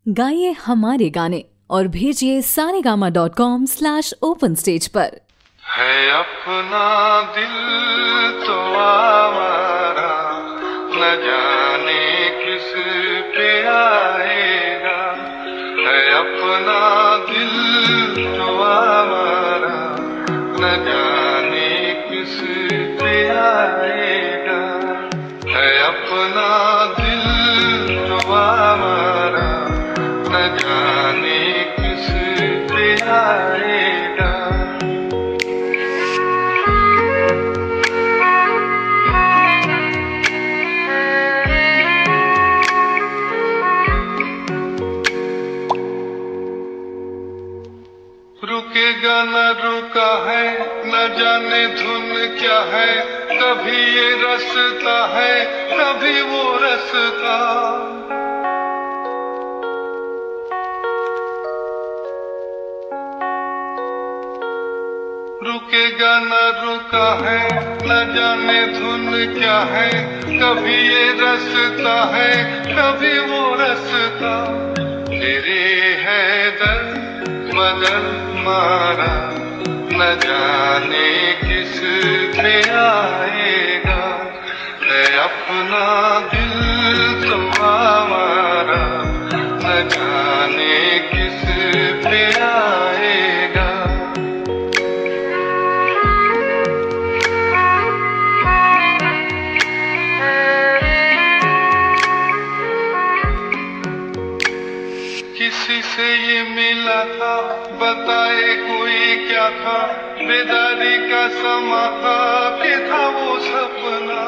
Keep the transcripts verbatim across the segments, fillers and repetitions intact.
गाइए हमारे गाने और भेजिए Saregama dot com slash open stage पर। है अपना दिल तो आवारा, न जाने किस पे आएगा। है अपना दिल तो आवारा, न जाने किस पे आएगा। है अपना दिल तो आवारा, न जाने किस पे आएगा। रुकेगा न रुका है, न जाने धुन क्या है। कभी ये रास्ता है, कभी वो रास्ता। रुकेगा न रुका है, न जाने धुन क्या है। कभी ये रास्ता है, कभी वो रास्ता। तेरे है दर्द बदल मारा, न जाने किस पे आएगा। है अपना दिल तो आवारा, न जाने किस पे आएगा। किसी से ये मिला था, बताए कोई क्या था। बेदारी का समा था कि था वो सपना।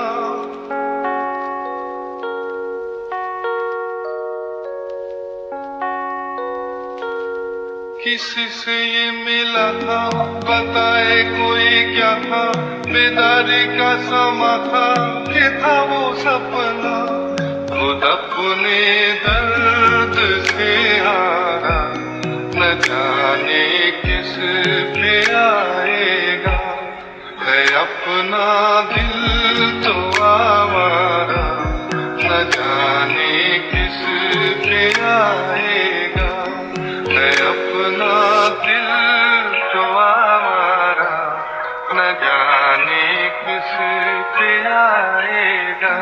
किसी से ये मिला था, बताए कोई क्या था। बेदारी का समा था कि था वो सपना। खुद अपने दर्द से हारा, न जाने किस पे आएगा। है अपना दिल तो आवारा, न जाने किस पे आएगा। है अपना दिल तो आवारा, न जाने किस पे आएगा।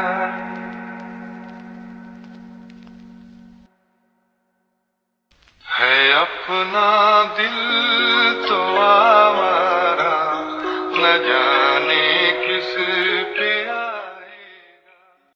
है अपना दिल तो आवारा, न जाने